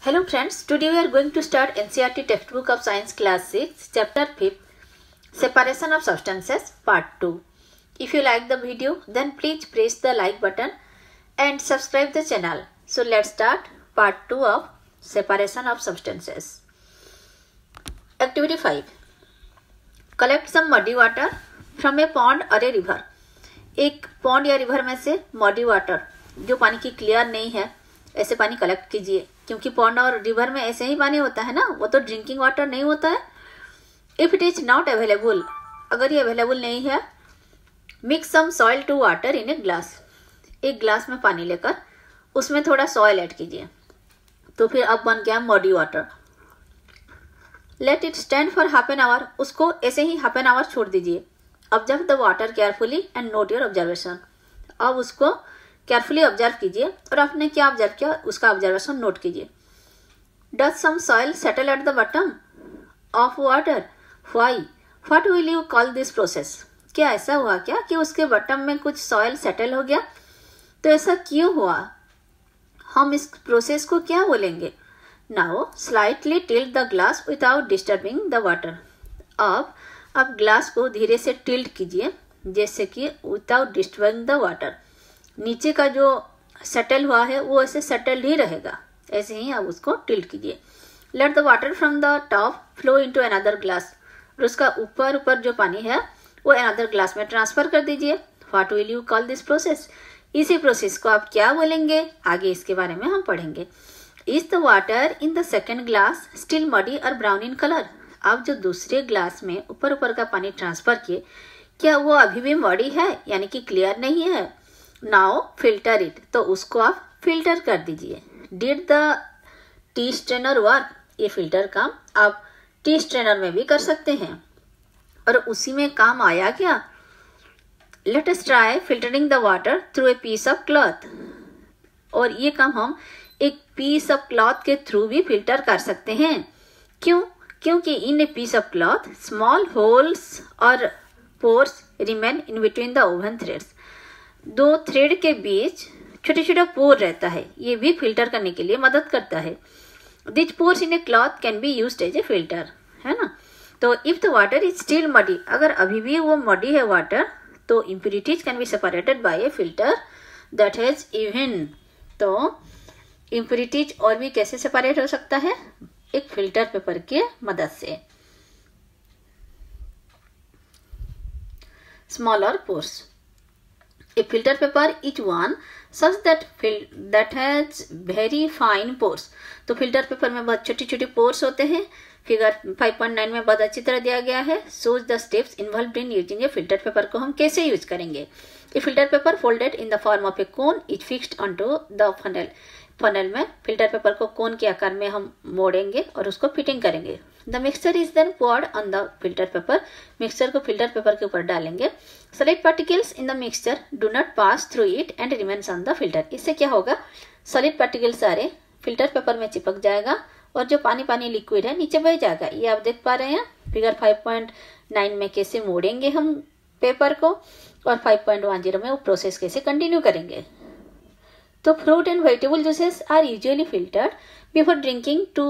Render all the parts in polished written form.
Hello friends, today we are going to start NCERT textbook of Science class 6, chapter 5, Separation of Substances, part 2. If you like the video, then please press the like button and subscribe the channel. So let's start part 2 of Separation of Substances. Activity 5. Collect some muddy water from a pond or a river. एक pond या river में से muddy water जो पानी की clear नहीं है, ऐसे पानी कलेक्ट कीजिए, क्योंकि पॉन्ड और रिवर में ऐसे ही पानी होता है ना, वो तो ड्रिंकिंग वाटर नहीं होता है. If it is not available, अगर ये अवेलेबल नहीं है, mix some soil to water in a glass. एक ग्लास में पानी लेकर उसमें थोड़ा सॉइल ऐड कीजिए, तो फिर अब बन गया muddy water. Let it stand for half an hour. उसको ऐसे ही हाफ एन आवर छोड़ दीजिए. Observe the water carefully and note your observation. अब उसको केयरफुली ऑब्जर्व कीजिए और आपने क्या ऑब्जर्व किया उसका ऑब्जर्वेशन नोट कीजिए. Does some soil settle at the bottom of water. Why, what will you call this process. क्या ऐसा हुआ क्या कि उसके बॉटम में कुछ सॉइल सेटल हो गया, तो ऐसा क्यों हुआ, हम इस प्रोसेस को क्या बोलेंगे. Now slightly tilt the glass without disturbing the water. अब ग्लास को धीरे से टिल्ट कीजिए, जैसे कि विदाउट डिस्टर्बिंग द वाटर. नीचे का जो सेटल हुआ है वो ऐसे सेटल्ड ही रहेगा, ऐसे ही आप उसको टिल्ट कीजिए. Let the water from the top flow into another glass. और उसका ऊपर जो पानी है वो अनदर ग्लास में ट्रांसफर कर दीजिए. What will you call this process. इसी प्रोसेस को आप क्या बोलेंगे, आगे इसके बारे में हम पढ़ेंगे. Is the water in the second glass still muddy और ब्राउन इन कलर. आप जो दूसरे ग्लास में ऊपर का पानी ट्रांसफर किए, क्या वो अभी भी मडी है, यानी कि क्लियर नहीं है. Now filter it. तो उसको आप फिल्टर कर दीजिए. Did the tea strainer work. ये फिल्टर काम आप टी स्ट्रेनर में भी कर सकते हैं, और उसी में काम आया क्या. Let us try filtering the water through a piece of cloth. और ये काम हम एक पीस ऑफ क्लॉथ के थ्रू भी फिल्टर कर सकते हैं. क्यों, क्योंकि in a piece of cloth small holes और pores remain in between the woven threads. दो थ्रेड के बीच छोटे छोटे पोर रहता है, ये भी फिल्टर करने के लिए मदद करता है. This pores in a cloth can be used as a filter, है ना. तो if the water is still muddy, अगर अभी भी वो मडी है वाटर, तो impurities can be separated by a filter that has even. तो इम्प्यूरिटीज और भी कैसे सेपरेट हो सकता है, एक फिल्टर पेपर के मदद से. Smaller pores. A filter paper each one such that has very fine pores. तो फिल्टर पेपर में बहुत छोटी छोटी पोर्स होते हैं. फिगर 5.9 में बहुत अच्छी तरह दिया गया है. Shows the steps involved in using a filter paper को हम कैसे यूज करेंगे. A filter paper folded in the form of a cone is fixed onto the funnel. Funnel में फिल्टर पेपर को कोन के आकार में हम मोड़ेंगे और उसको फिटिंग करेंगे. The mixture is then poured on the filter paper. Mixture को फिल्टर पेपर के ऊपर डालेंगे. Solid particles in the mixture do not pass through it and remains on the filter. इससे क्या होगा, सॉलिड पार्टिकल्स सारे फिल्टर पेपर में चिपक जाएगा और जो पानी लिक्विड है नीचे बह जाएगा. ये आप देख पा रहे हैं फिगर 5.9 में कैसे मोड़ेंगे हम पेपर को, और 5.10 में वो प्रोसेस कैसे कंटिन्यू करेंगे. तो fruit and vegetable juices are usually filtered before drinking to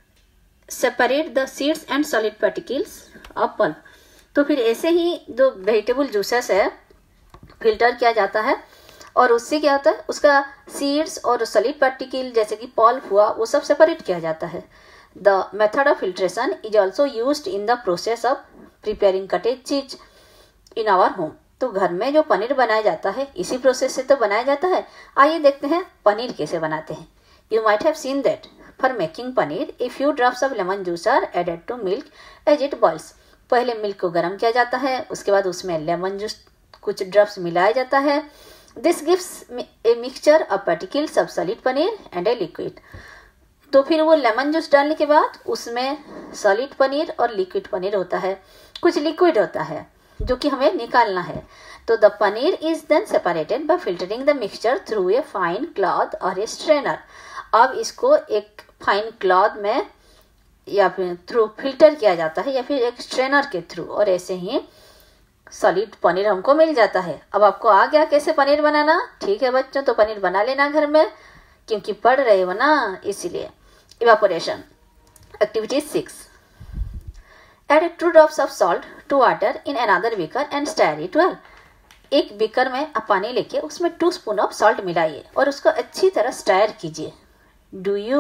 separate the seeds and solid particles of pulp. तो फिर ऐसे ही जो वेजिटेबल जूसेस है फिल्टर किया जाता है, और उससे क्या होता है, उसका सीड्स और सॉलिड पार्टिकल जैसे कि पल्प हुआ वो सब सेपरेट किया जाता है. The method of filtration is also used in the process of preparing cottage cheese in our home. तो घर में जो पनीर बनाया जाता है इसी प्रोसेस से तो बनाया जाता है. आइए देखते हैं पनीर कैसे बनाते हैं. You might have seen that for making paneer a few drops of lemon juice are added to milk as it boils. पहले मिल्क को गर्म किया जाता है, उसके बाद उसमें लेमन जूस कुछ ड्रॉप्स मिलाया जाता है. This gives a mixture of particles of solid paneer and a liquid. तो फिर वो लेमन जूस डालने के बाद उसमें सॉलिड पनीर और लिक्विड पनीर होता है. कुछ लिक्विड होता है जो कि हमें निकालना है. तो the paneer is then separated by filtering the mixture through a fine cloth और ए स्ट्रेनर. अब इसको एक फाइन क्लॉथ में या फिर थ्रू फिल्टर किया जाता है, या फिर एक स्ट्रेनर के थ्रू, और ऐसे ही सॉलिड पनीर हमको मिल जाता है. अब आपको आ गया कैसे पनीर बनाना. ठीक है बच्चों, तो पनीर बना लेना घर में, क्योंकि पढ़ रहे हो ना, इसीलिए. Evaporation. Activity 6. Add 2 drops of salt to water in another beaker and stir it well. एक बीकर में आप पानी लेके उसमें 2 स्पून ऑफ सॉल्ट मिलाइए और उसको अच्छी तरह स्टर कीजिए. Do you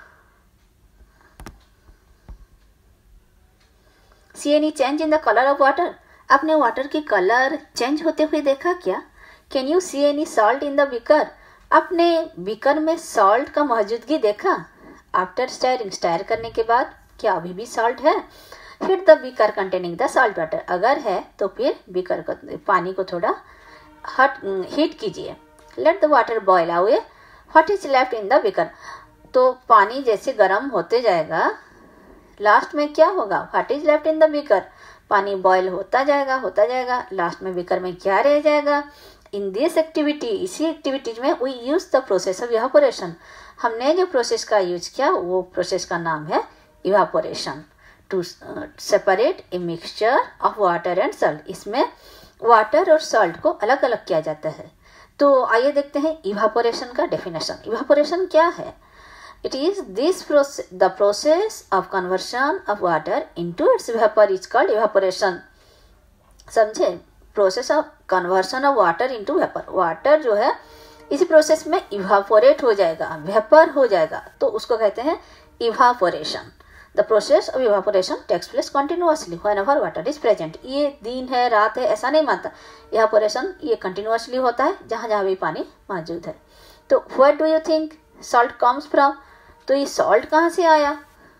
see any change in the colour of water? आपने वाटर की कलर चेंज होते हुए देखा क्या? Can you see any salt in the beaker? आपने बीकर में सॉल्ट का मौजूदगी देखा? आफ्टर स्टरिंग, स्टर करने के बाद क्या अभी भी सॉल्ट है? फिर the beaker containing the salt water, अगर है तो फिर बीकर को, पानी को थोड़ा हीट कीजिए. Let the water boil away. What is left in the beaker? तो पानी जैसे गर्म होते जाएगा, लास्ट में क्या होगा? What is left in the beaker? पानी बॉयल होता जाएगा, लास्ट में बीकर में क्या रह जाएगा? इन दिस एक्टिविटी, इसी एक्टिविटीज में we use the process of evaporation. हमने जो प्रोसेस का यूज किया वो प्रोसेस का नाम है evaporation. To separate a mixture of water and salt. इसमें वाटर और सॉल्ट को अलग अलग किया जाता है. तो आइए देखते हैं इवापोरेशन का डेफिनेशन. इवापोरेशन क्या है? It is this process, the process of conversion of water into its vapour is called evaporation. समझे? Process of conversion of water into vapour. Water जो है इसी प्रोसेस में इवापोरेट हो जाएगा, वेपर हो जाएगा, तो उसको कहते हैं evaporation. The process of evaporation takes place continuously whenever water is present. ये दिन है रात है ऐसा नहीं मानता. इवापोरेशन ये कंटिन्यूअसली होता है जहाँ जहाँ भी पानी मौजूद है. तो where do you think salt comes from? तो ये सॉल्ट कहाँ से आया?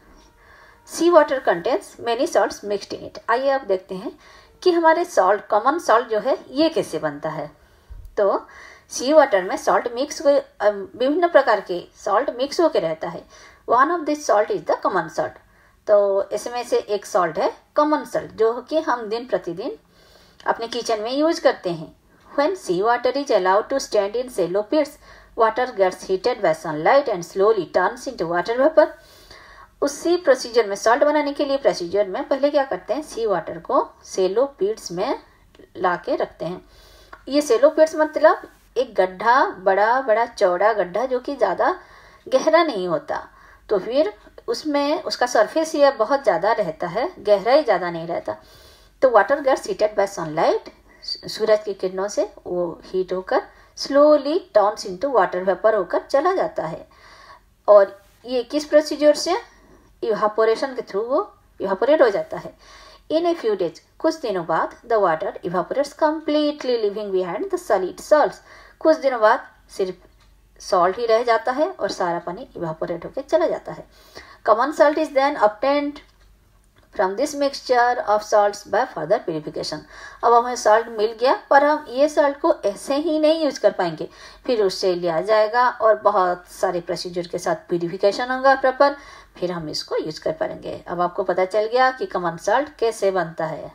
Sea water contains many salts mixed in it. आइए अब देखते हैं कि हमारे सॉल्ट, कॉमन सॉल्ट जो है ये कैसे बनता है. तो सी वाटर में सॉल्ट मिक्स, विभिन्न प्रकार के सॉल्ट मिक्स होकर रहता है. One of this salt is the common salt. तो इसमें से एक सॉल्ट है कॉमन सॉल्ट, जो कि हम दिन प्रतिदिन अपने किचन में यूज करते हैं. When sea water is allowed to stand in shallow pits, water gets heated by sunlight and slowly turns into water vapour. उसी प्रोसीजर में, सॉल्ट बनाने के लिए प्रोसीजर में पहले क्या करते हैं, सी वाटर को सेलो पिट्स में ला के रखते हैं. ये सेलो पिट्स मतलब एक गड्ढा, बड़ा बड़ा चौड़ा गड्ढा जो कि ज़्यादा गहरा नहीं होता. तो फिर उसमें उसका सरफेस ये बहुत ज़्यादा रहता है, गहराई ज़्यादा नहीं रहता. तो water gets heated by sunlight, सूरज की किरणों से वो हीट होकर slowly turns into water vapour होकर चला जाता है. और ये किस प्रोसीजर से? इवापोरेशन के थ्रू वो इवापोरेट हो जाता है. इन ए फ्यू डेज, कुछ दिनों बाद, the water evaporates completely leaving behind the solid salts. कुछ दिनों बाद सिर्फ सॉल्ट ही रह जाता है और सारा पानी इवापोरेट होकर चला जाता है. Common salt is then obtained from this mixture of salts by further purification. अब हमें सॉल्ट मिल गया, पर हम ये सॉल्ट को ऐसे ही नहीं यूज कर पाएंगे. फिर उससे लिया जाएगा और बहुत सारे प्रोसीजर के साथ प्यूरिफिकेशन होगा प्रॉपर, फिर हम इसको यूज कर पाएंगे. अब आपको पता चल गया कि कॉमन सॉल्ट कैसे बनता है.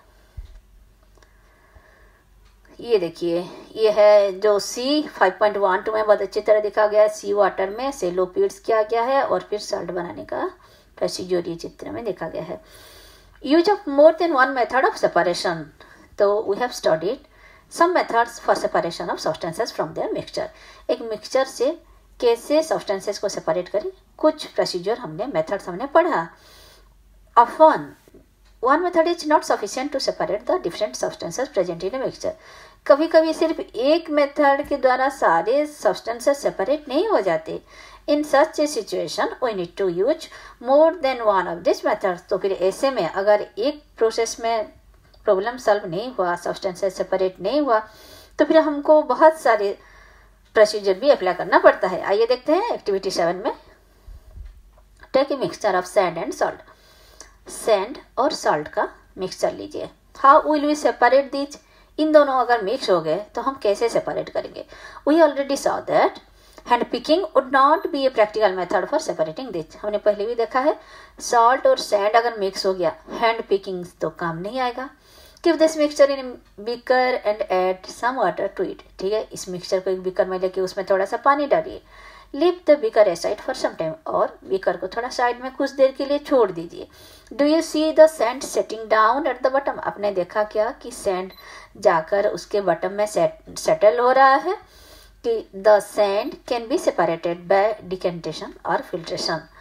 ये देखिए, ये है जो सी 5.12 में बहुत अच्छी तरह दिखा गया है. सी वाटर में सेलो पिट्स किया गया है और फिर सॉल्ट बनाने का प्रोसीजर ये चित्र में देखा गया है. Use of more than one method of separation. तो we have studied some methods for separation of substances from their mixture. एक मिक्सचर से कैसे सब्सटेंसेस को सेपरेट करें, कुछ प्रोसीजर हमने, मेथड्स हमने पढ़ा. Often one method is not sufficient to separate the different substances present in a mixture. कभी कभी सिर्फ एक मेथड के द्वारा सारे सब्सटेंसेस सेपरेट नहीं हो जाते. In such a situation we need to use more than one of this methods. तो फिर ऐसे में अगर एक प्रोसेस में प्रॉब्लम सॉल्व नहीं हुआ, सब्सटेंसेस सेपरेट नहीं हुआ, तो फिर हमको बहुत सारे प्रोसीजर भी अप्लाई करना पड़ता है. आइए देखते हैं एक्टिविटी 7 में. Take a mixture of sand and salt. Sand और सॉल्ट का मिक्सचर लीजिए. How will we separate these? इन दोनों अगर मिक्स हो गए तो हम कैसे सेपरेट करेंगे? We already saw that hand picking would not be a practical method for separating this. हमने पहले भी देखा है, सॉल्ट और सैंड अगर मिक्स हो गया, हैंड पिकिंग तो काम नहीं आएगा. Give this mixture in beaker and add some water to it. ठीक है, इस मिक्सचर को एक बीकर में लेके उसमें थोड़ा सा पानी डालिए. Leave the beaker aside for some time. और बीकर को थोड़ा साइड में कुछ देर के लिए छोड़ दीजिए. Do you see the sand setting down at the bottom? आपने देखा क्या कि सैंड जाकर उसके बॉटम में सेटल हो रहा है? कि the sand can be separated by decantation और फिल्ट्रेशन.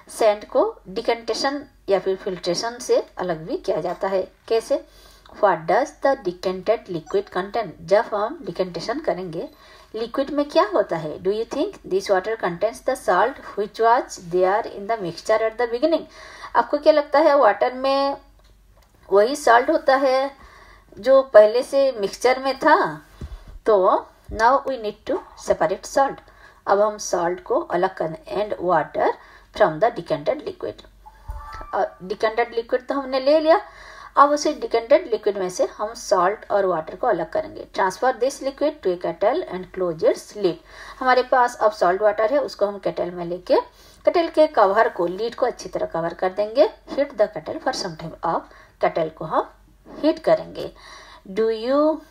सैंड को डिकेंटेशन या फिर फिल्ट्रेशन से अलग भी किया जाता है। कैसे? What does the decanted liquid contain? जब हम डिकेंटेशन करेंगे लिक्विड में क्या होता है? Do you think this water contains the salt which was there in the mixture at the beginning? आपको क्या लगता है वाटर में वही सॉल्ट होता है जो पहले से मिक्सचर में था? तो now we need to separate salt. अब हम सॉल्ट को अलग करें and water from the decanted liquid. Decanted liquid तो हमने ले लिया, अब उसे डिकेंटेड लिक्विड में से हम सॉल्ट और वाटर को अलग करेंगे। Transfer this liquid to a kettle and close its lid. हमारे पास अब सॉल्ट वाटर है, उसको हम केटल में लेके केटल के कवर को, लीड को अच्छी तरह कवर कर देंगे। Heat the kettle for some time. अब केटल को हम हीट करेंगे। Do you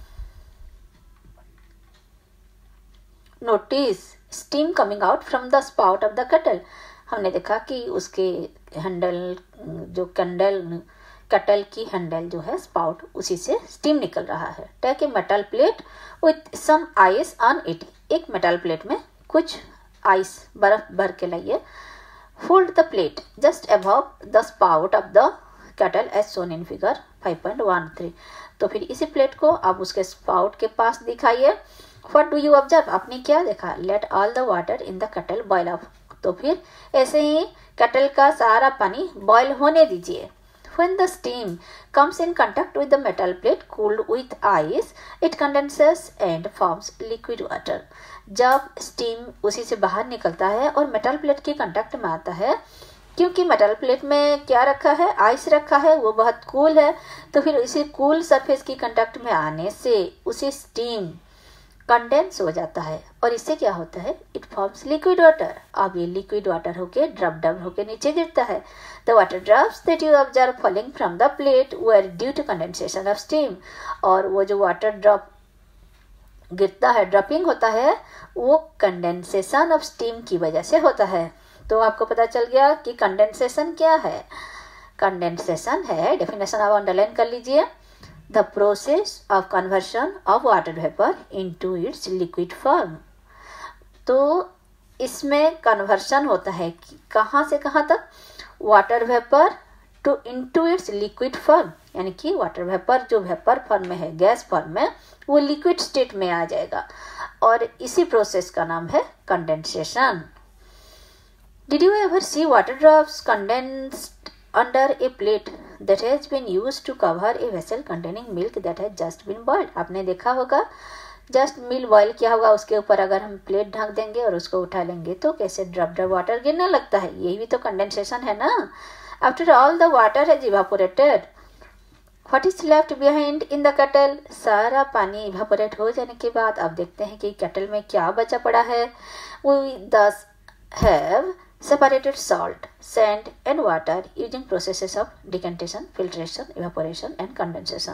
notice steam coming out from the spout of the kettle? हमने देखा कि उसके हैंडल, जो केटल की हैंडल जो है स्पाउट, उसी से स्टीम निकल रहा है। Take a metal plate with some ice on it. एक मेटल प्लेट में कुछ आइस, बर्फ भर के लाइए। Fold the plate just above the spout of the kettle as shown in figure 5.13। तो फिर इसी प्लेट को आप उसके स्पाउट के पास दिखाइए। What do you observe? आपने क्या देखा? Let all the water in the kettle boil off. तो फिर ऐसे ही केटल का सारा पानी बॉयल होने दीजिए। When the steam comes in contact with the metal plate cooled with ice, it condenses and forms liquid water. जब स्टीम उसी से बाहर निकलता है और मेटल प्लेट के कांटेक्ट में आता है, क्योंकि मेटल प्लेट में क्या रखा है? आइस रखा है, वो बहुत कूल है, तो फिर इसी कूल सरफेस की कांटेक्ट में आने से उसे स्टीम कंडेंस हो जाता है और इससे क्या होता है? It forms liquid water. अब ये लिक्विड वाटर होके ड्रॉप डाउन होके नीचे गिरता है। The water drops that you observe falling from the plate were due to condensation of steam. और वो जो वाटर ड्रॉप गिरता है, ड्रॉपिंग होता है, वो कंडेंसेशन ऑफ स्टीम की वजह से होता है। तो आपको पता चल गया कि कंडेंसेशन क्या है। कंडेंसेशन है, डेफिनेशन आप अंडरलाइन कर लीजिए, the process of conversion of water vapor into its liquid form। तो इसमें कन्वर्शन होता है कि कहाँ से कहाँ तक? Water vapour to into its liquid form, यानी कि वाटर वेपर जो वेपर फॉर्म में है, गैस फॉर्म में, वो लिक्विड स्टेट में आ जाएगा और इसी प्रोसेस का नाम है condensation. Did you ever see water drops condensed under a plate that has been used to cover a vessel containing milk that has just been boiled? आपने देखा होगा जस्ट मिल्क बॉयल किया होगा, उसके ऊपर अगर हम प्लेट ढक देंगे और उसको उठा लेंगे तो कैसे ड्रॉप ड्रॉप वाटर गिरने लगता है। यही भी तो कंडेंसेशन है ना। After all the water has evaporated, what is left behind in the kettle? सारा पानी इवापोरेट हो जाने के बाद अब देखते हैं कि केटल में क्या बचा पड़ा है। We thus have separated salt, sand and water using processes of decantation, filtration, evaporation and condensation।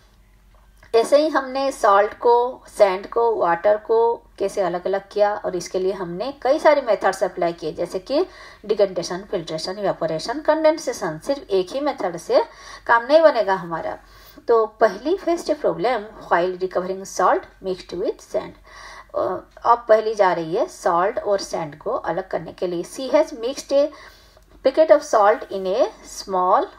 ऐसे ही हमने सॉल्ट को, सैंड को, वाटर को कैसे अलग अलग किया और इसके लिए हमने कई सारे मेथड्स अप्लाई किए, जैसे कि डिकेंटेशन, फिल्ट्रेशन, इवेपोरेशन, कंडेंसेशन। सिर्फ एक ही मेथड से काम नहीं बनेगा हमारा। तो पहली faced problem while recovering salt mixed with sand. अब पहली जा रही है सॉल्ट और सैंड को अलग करने के लिए। She has mixed a packet of salt in a small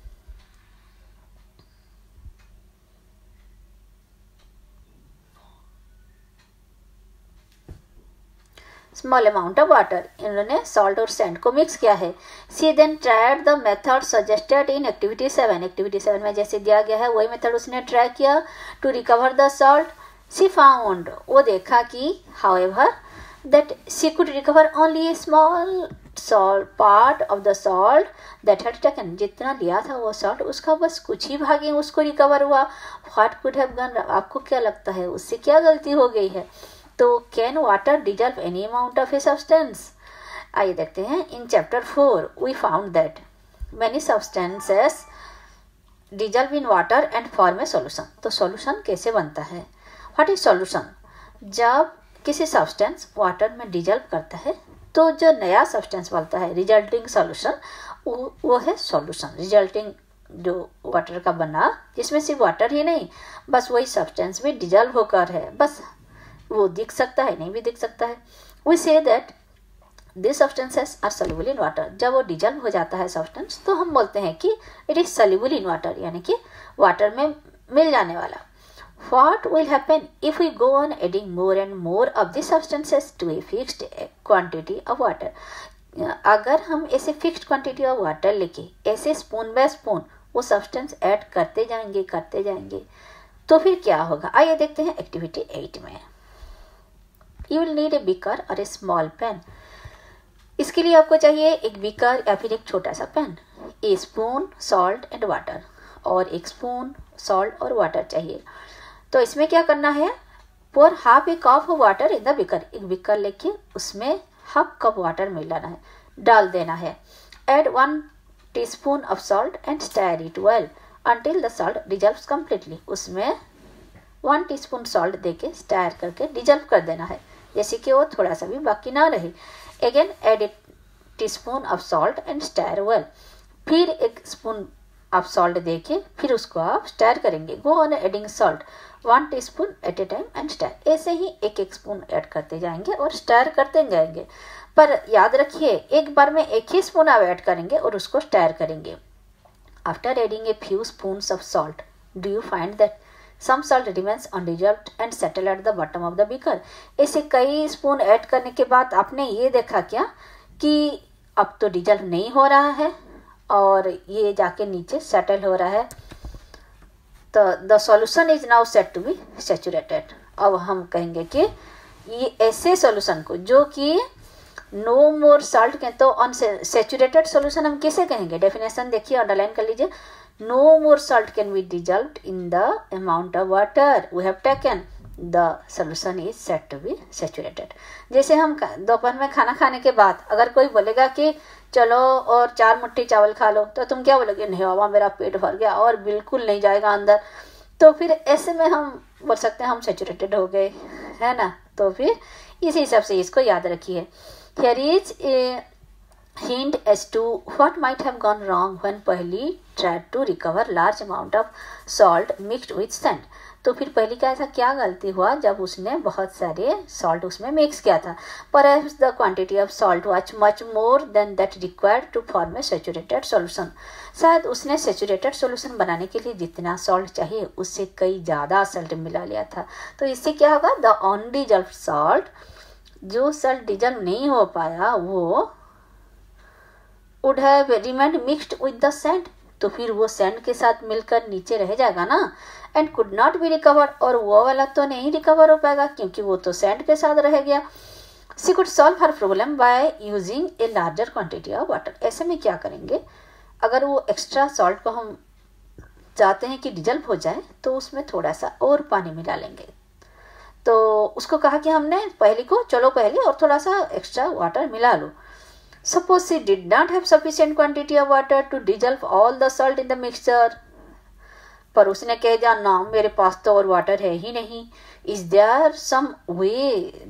amount of water. इन्होंने सॉल्ट और सैंड को मिक्स किया है। She then tried the method suggested in activity 7। Activity 7 में जैसे दिया गया है वही मेथड उसने ट्राई किया to recover the salt. She found, वो देखा कि however that she could recover only a small salt part of the salt that had taken। जितना लिया था वो सॉल्ट, उसका बस कुछ ही भाग उसको रिकवर हुआ। What could have gone? आपको क्या लगता है उससे क्या गलती हो गई है? तो can water dissolve any amount of a substance? आइए देखते हैं। In chapter 4 we found that many substances dissolve in water and form a solution। तो सॉल्यूशन कैसे बनता है? What is solution? जब किसी सब्सटेंस वाटर में डिजल्व करता है तो जो नया सब्सटेंस बनता है, रिजल्टिंग सॉल्यूशन, वो है सॉल्यूशन। रिजल्टिंग जो वाटर का बना, जिसमें सिर्फ वाटर ही नहीं, बस वही सब्सटेंस भी डिजल्व होकर है, बस वो दिख सकता है, नहीं भी दिख सकता है। We see that this substances are soluble in water. जब वो डिजल्व हो जाता है सब्सटेंस तो हम बोलते हैं कि it is soluble in water, यानी कि वाटर में मिल जाने वाला। What will happen if we go on adding more and more of these substances to a fixed quantity of water? अगर हम ऐसे फिक्स्ड क्वांटिटी ऑफ वाटर लेके ऐसे स्पून बाय स्पून वो सब्सटेंस ऐड करते जाएंगे तो फिर क्या होगा, आइए देखते हैं एक्टिविटी 8 में। You will need a beaker और ए स्मॉल पेन। इसके लिए आपको चाहिए एक बीकर या फिर एक छोटा सा pan, a spoon salt and water, और एक स्पून सॉल्ट और वाटर चाहिए। तो इसमें क्या करना है, pour half a cup of water in the beaker. एक बीकर लेके उसमें हाफ कप वाटर मिलाना है, डाल देना है। Add 1 teaspoon of salt and stir it well until the salt dissolves completely. उसमें 1 टीस्पून सॉल्ट देके स्टर करके डिजल्व कर देना है, जैसे कि वो थोड़ा सा भी बाकी ना रहे। Again add a teaspoon of salt and stir well. फिर एक स्पून ऑफ सॉल्ट देके फिर उसको आप स्टर करेंगे। Go on adding salt 1 teaspoon at a time and stir. ऐसे ही एक स्पून ऐड करते जाएंगे और स्टर करते जाएंगे, पर याद रखिए एक बार में एक ही स्पून आप ऐड करेंगे और उसको स्टर करेंगे। After adding a few spoons of salt do you find that some salt remains undissolved and settle at the bottom of the beaker. ऐसे कई स्पून ऐड करने के बाद आपने ये देखा क्या कि अब तो डिजल्व नहीं हो रहा है और ये जाके नीचे सेटल हो रहा है, तो the solution is now set to be saturated. अब हम कहेंगे कि ये ऐसे सॉल्यूशन को जो कि नो मोर सॉल्ट के, तो अनसैचुरेटेड सॉल्यूशन हम किसे कहेंगे, डेफिनेशन देखिए, अंडरलाइन कर लीजिए। No more salt can be dissolved in the amount of water we have taken, the solution is set to be saturated. जैसे हम दोपहर में खाना खाने के बाद अगर कोई बोलेगा कि चलो और 4 मुट्ठी चावल खा लो, तो तुम क्या बोलोगे, नहीं बाबा मेरा पेट भर गया और बिल्कुल नहीं जाएगा अंदर। तो फिर ऐसे में हम बोल सकते हैं हम सैचुरेटेड हो गए, है ना। तो फिर इसी हिसाब से इसको याद रखिए। Here is a hint as to what might have gone wrong when पहली tried to recover large amount of salt mixed with sand। तो फिर पहली का ऐसा क्या गलती हुआ जब उसने बहुत सारे सॉल्ट उसमें मिक्स किया था। Perhaps the quantity of salt was much more than that required to form a saturated solution। शायद उसने सैचुरेटेड सॉल्यूशन बनाने के लिए जितना सॉल्ट चाहिए उससे कई ज़्यादा सॉल्ट मिला लिया था। तो इससे क्या होगा, द अनडिजल्व्ड सॉल्ट, जो सॉल्ट डिजल्व नहीं हो पाया वो would have remained mixed with the sand। तो फिर वो सैंड के साथ मिलकर नीचे रह जाएगा ना, and could not be recovered, और वो वाला तो नहीं रिकवर हो पाएगा क्योंकि वो तो सैंड के साथ रह गया। She could solve her problem by using a larger quantity of water। ऐसे में क्या करेंगे, अगर वो एक्स्ट्रा सॉल्ट को हम चाहते हैं कि डिजल्व हो जाए तो उसमें थोड़ा सा और पानी मिला लेंगे। तो उसको कहा कि हमने पहले को चलो पहले और थोड़ा सा एक्स्ट्रा वाटर मिला लो। Suppose she did not have sufficient quantity of water to dissolve all the salt in the mixture। पर उसने कह दिया ना मेरे पास तो और वाटर है ही नहीं। Is there some way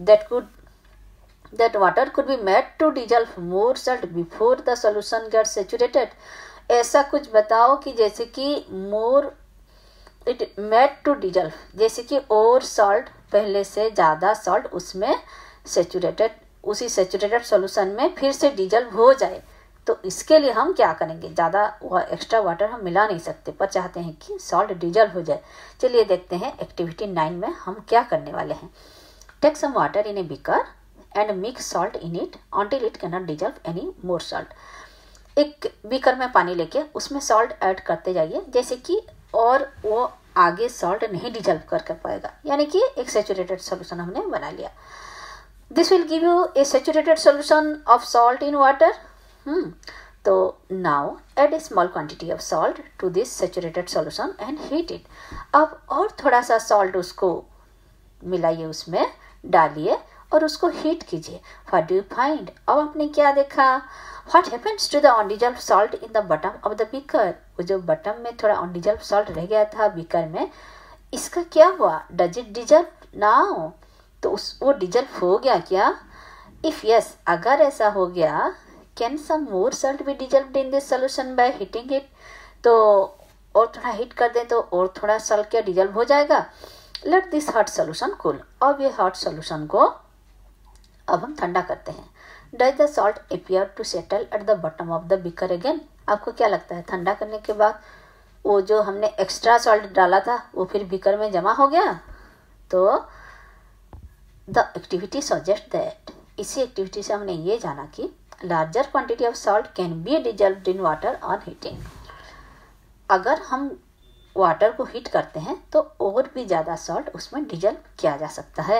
that water could be made to dissolve more salt before the solution gets saturated। ऐसा कुछ बताओ कि जैसे कि more it made to dissolve, जैसे कि और सॉल्ट पहले से ज़्यादा सॉल्ट उसमें सैचुरेटेड, उसी सैचुरेटेड सॉल्यूशन में फिर से डिजल्व हो जाए। तो इसके लिए हम क्या करेंगे, ज़्यादा एक्स्ट्रा वाटर हम मिला नहीं सकते पर चाहते हैं कि सॉल्ट डिजल्व हो जाए। चलिए देखते हैं एक्टिविटी 9 में हम क्या करने वाले हैं। Take some water in a beaker and mix salt in it until it cannot dissolve any more salt। एक बीकर में पानी लेके उसमें सॉल्ट ऐड करते जाइए जैसे कि और वो आगे सॉल्ट नहीं डिजल्व कर पाएगा, यानी कि एक सैचुरेटेड सॉल्यूशन हमने बना लिया। This will give you a saturated solution of salt in water। तो now add a small quantity of salt to this saturated solution and heat it। अब और थोड़ा सा सॉल्ट उसको मिलाइए, उसमें डालिए और उसको हीट कीजिए। What do you find? अब आपने क्या देखा, What happens to the undissolved salt in the bottom of the beaker। वो जो बटम में थोड़ा अनडिजल्व सॉल्ट रह गया था बीकर में, इसका क्या हुआ, Does it dissolve now? तो वो डिजल्व हो गया क्या। इफ यस, अगर ऐसा हो गया, can some more salt be dissolved in this solution by heating it. तो और थोड़ा हीट कर दें तो और थोड़ा सॉल्ट क्या डिजल्व हो जाएगा। Let this hot solution cool. अब ये हॉट सॉल्यूशन को अब हम ठंडा करते हैं। Does the salt appear to settle at the bottom of the beaker again? आपको क्या लगता है, ठंडा करने के बाद वो जो हमने एक्स्ट्रा सॉल्ट डाला था वो फिर बीकर में जमा हो गया? तो द एक्टिविटी सजेस्ट दैट, इसी एक्टिविटी से हमने ये जाना कि larger quantity of salt can be dissolved in water on heating. अगर हम वाटर को हीट करते हैं तो और भी ज़्यादा सॉल्ट उसमें डिजॉल्व किया जा सकता है।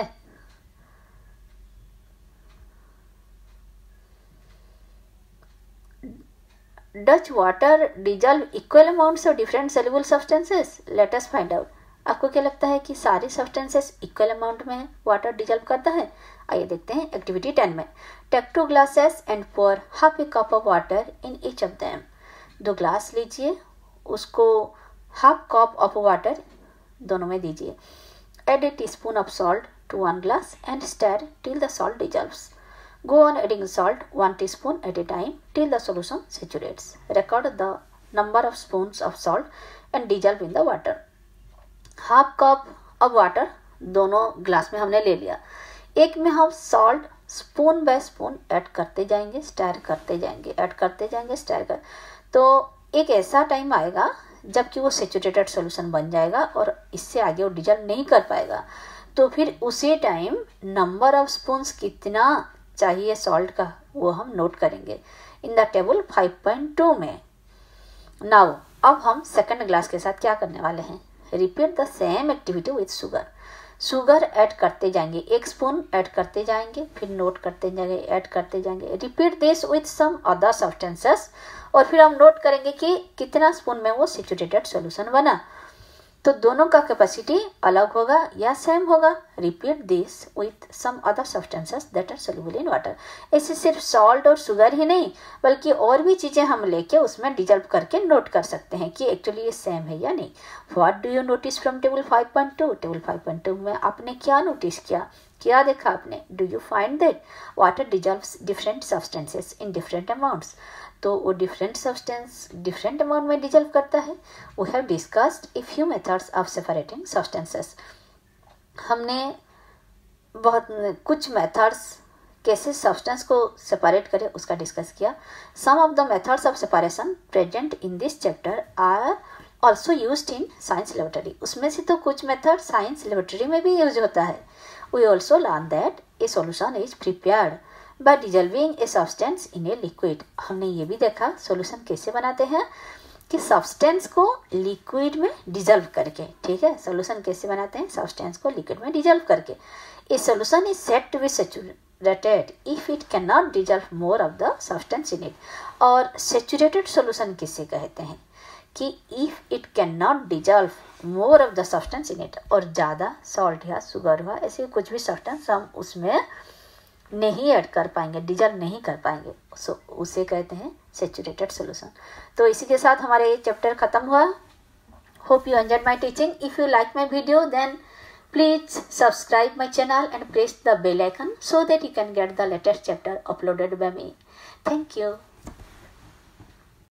Does water dissolve equal amounts of different soluble substances? Let us find out. आपको क्या लगता है कि सारी सब्सटेंसेस इक्वल अमाउंट में वाटर डिजॉल्व करता है? आइए देखते हैं एक्टिविटी 10 में। Take 2 glasses and pour half a cup of water in each of them. 2 glass लीजिए, उसको हाफ कप ऑफ वाटर दोनों में दीजिए। Add a teaspoon of salt to 1 glass and stir till the salt dissolves. Go on adding salt 1 teaspoon at a time till the solution saturates. Record the number of spoons of salt and dissolve in the water. Half cup of water दोनों glass में हमने ले लिया। एक में हम salt spoon by spoon add करते जाएंगे, स्टर करते जाएंगे, ऐड करते जाएंगे, स्टर कर। तो एक ऐसा टाइम आएगा जबकि वो सेचुरेटेड सॉल्यूशन बन जाएगा और इससे आगे वो डिजॉल्व नहीं कर पाएगा। तो फिर उसी टाइम नंबर ऑफ स्पून्स कितना चाहिए सॉल्ट का वो हम नोट करेंगे इन द टेबल 5.2 में। नाउ अब हम सेकंड ग्लास के साथ क्या करने वाले हैं, repeat the same activity with sugar. Sugar add करते जाएंगे, 1 स्पून ऐड करते जाएंगे, फिर नोट करते जाएंगे, ऐड करते जाएंगे। Repeat this with some other substances और फिर हम नोट करेंगे कि कितना स्पून में वो सैचुरेटेड सॉल्यूशन बना। तो दोनों का कैपेसिटी अलग होगा या सेम होगा। Repeat this with some other substances that are soluble in water. ऐसे सिर्फ सॉल्ट और शुगर ही नहीं बल्कि और भी चीज़ें हम लेके उसमें डिजॉल्व करके नोट कर सकते हैं कि एक्चुअली ये सेम है या नहीं। What do you notice from table 5.2? Table 5.2 में आपने क्या नोटिस किया, क्या देखा आपने? Do you find that water dissolves different substances in different amounts? तो वो डिफरेंट सब्सटेंस डिफरेंट अमाउंट में डिजॉल्व करता है। We have discussed a few methods of separating substances. हमने बहुत कुछ मेथड्स कैसे सब्सटेंस को सेपरेट करें उसका डिस्कस किया। Some of the methods of separation present in this chapter are also used in science laboratory. उसमें से तो कुछ मेथड साइंस लेबोरेटरी में भी यूज होता है। We also learn that a solution is prepared by dissolving a substance in a liquid. हमने ये भी देखा सॉल्यूशन कैसे बनाते हैं कि सब्सटेंस को लिक्विड में डिजॉल्व करके। ठीक है, सॉल्यूशन कैसे बनाते हैं, सब्सटेंस को लिक्विड में डिजॉल्व करके। A solution is said to be saturated if it can not dissolve more of the substance in it. और सैचुरेटेड सॉल्यूशन किसे कहते हैं कि if it can not dissolve more of the substance in it, और ज़्यादा salt या sugar हुआ ऐसे कुछ भी सब्सटेंस हम उसमें नहीं ऐड कर पाएंगे, डिजॉल्व नहीं कर पाएंगे, सो उसे कहते हैं सैचुरेटेड सॉल्यूशन। तो इसी के साथ हमारा ये चैप्टर खत्म हुआ। Hope you enjoyed my teaching. If you like my video then please subscribe my channel and press the bell icon so that you can get the latest chapter uploaded by me. Thank you.